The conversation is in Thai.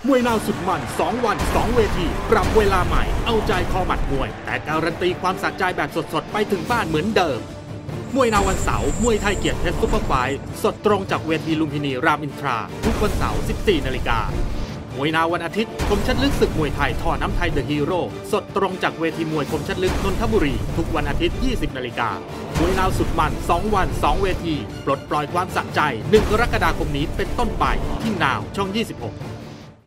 มวยนาวสุดมัน2 วัน 2 เวทีปรับเวลาใหม่เอาใจคอหมัดมวยแต่การันตีความสะใจแบบสดๆไปถึงบ้านเหมือนเดิมมวยนาววันเสาร์มวยไทยเกียรติเพชรซุปเปอร์ไฟท์สดตรงจากเวทีลุมพินีรามอินทราทุกวันเสาร์ 14 นาฬิกามวยนาววันอาทิตย์คมชัดลึกศึกมวยไทยท่อน้ำไทยเดอะฮีโร่สดตรงจากเวทีมวยคมชัดลึกนนทบุรีทุกวันอาทิตย์ 20 นาฬิกามวยนาวสุดมัน2 วัน 2 เวทีปลดปล่อยความสะใจ1 กรกฎาคมนี้เป็นต้นไปที่นาวช่อง 26